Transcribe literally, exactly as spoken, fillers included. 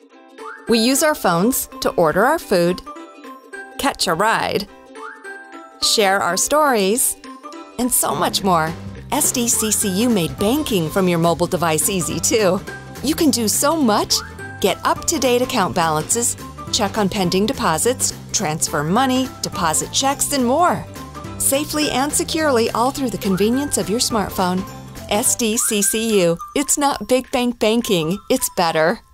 We use our phones to order our food, catch a ride, share our stories, and so much more. S D C C U made banking from your mobile device easy, too. You can do so much. Get up-to-date account balances, check on pending deposits, transfer money, deposit checks, and more. Safely and securely, all through the convenience of your smartphone. S D C C U. It's not big bank banking, it's better.